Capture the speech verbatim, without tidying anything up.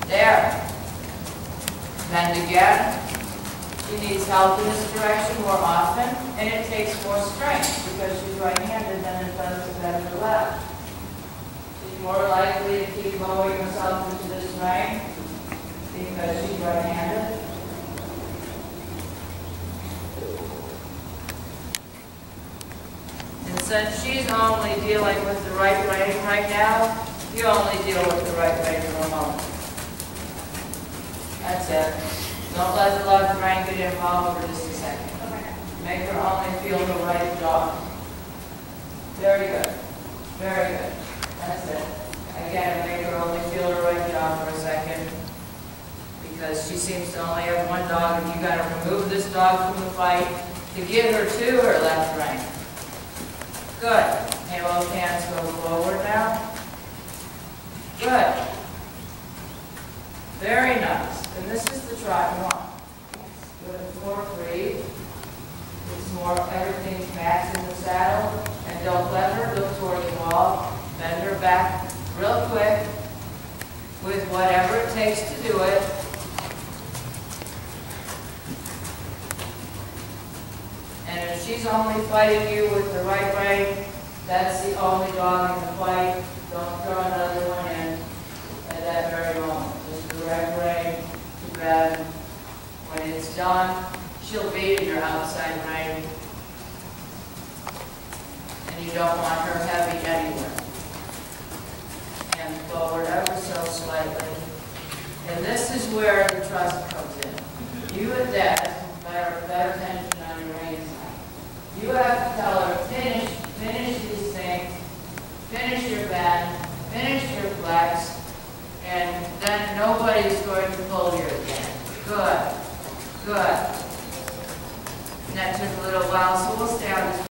There. Bend again. She needs help in this direction more often, and it takes more strength because she's right-handed than it does to bend her left. She's more likely to keep lowering herself into this range because she's right-handed. And since she's only dealing with the right rein right now, you only deal with the right rein for a moment. That's it. Don't let the left rein get involved for just a second. Make her only feel the right jaw. Very good. Very good. That's it. Again, make her only feel the right jaw for a second. Because she seems to only have one dog, and you got to remove this dog from the fight to get her to her left rein. Good. Okay, both hands go forward now. Good. Very nice. And this is the trot you want. Good. It's more free. It's more everything's matched in the saddle. And don't let her look toward the wall. Bend her back real quick with whatever it takes to do it. And if she's only fighting you with the right rein, that's the only dog in the fight. Don't throw another one in at that very moment. Just the right rein to grab. When it's done, she'll be in your outside rein. And you don't want her heavy anywhere. And forward ever so slightly. And this is where the trust comes in. You and Dad better, better tension on your rein side. You have to tell her, finish, finish these things, finish your bend, finish your flex, and then nobody's going to pull you again. Good, good. And that took a little while, so we'll stay on this.